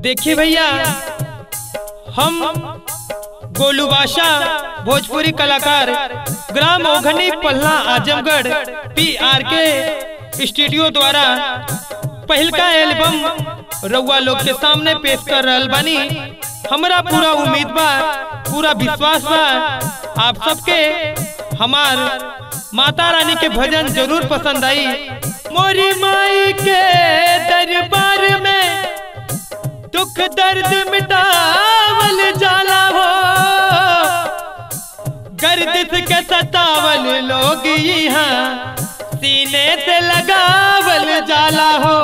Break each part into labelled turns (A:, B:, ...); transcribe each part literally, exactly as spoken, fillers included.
A: देखिए भैया, हम गोलू बादशाह भोजपुरी कलाकार ग्राम ओघनी पल्ला आजमगढ़ पी आर के स्टूडियो द्वारा पहलका एल्बम रउआ लोग के सामने पेश कर रहल बानी। हमरा पूरा उम्मीद बा, पूरा विश्वास बा आप सबके हमार माता रानी के भजन जरूर पसंद आई। मोरी माई के दरबार में दुख दर्द मिटावल जाला हो, गर्दिश के सतावल लोग यहाँ सीने से लगावल जाला हो।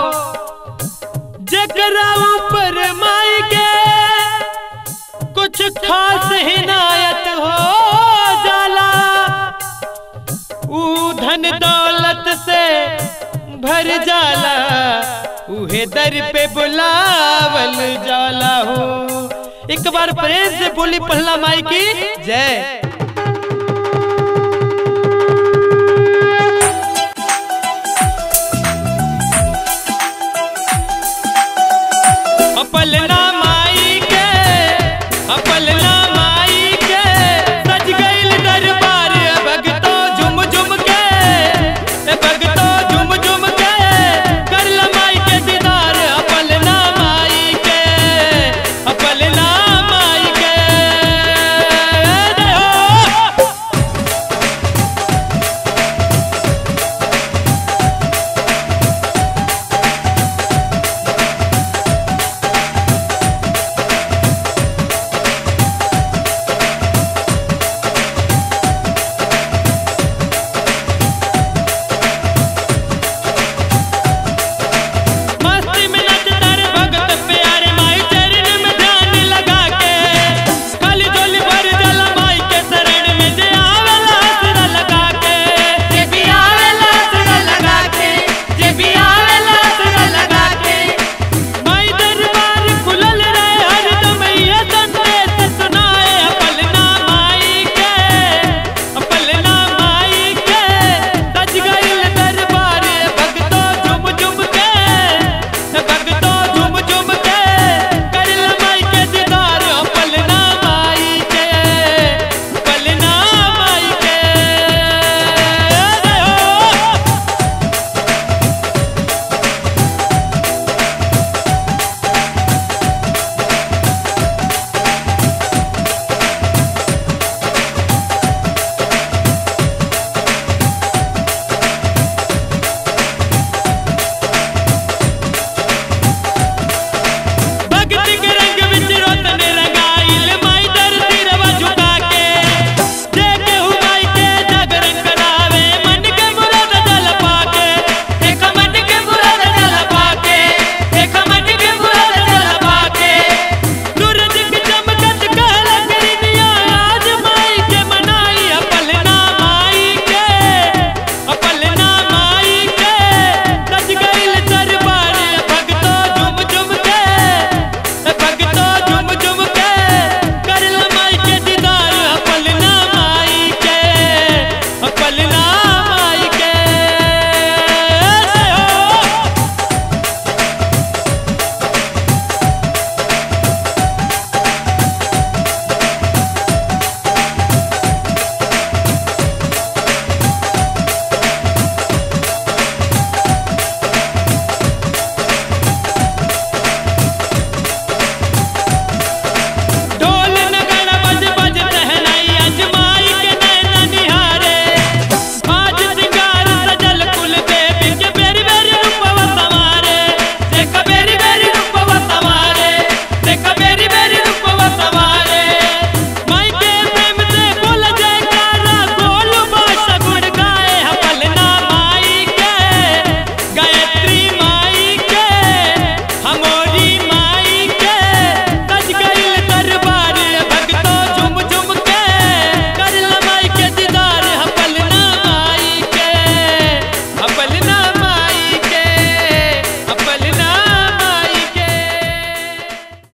A: जकरा ऊपर माई के कुछ खास हिनायत हो जाला, ऊ धन दौलत से भर जाला, उहे दर पे बुलावल जाला हो। एक बार प्रेम से बोली पहला माई की जय।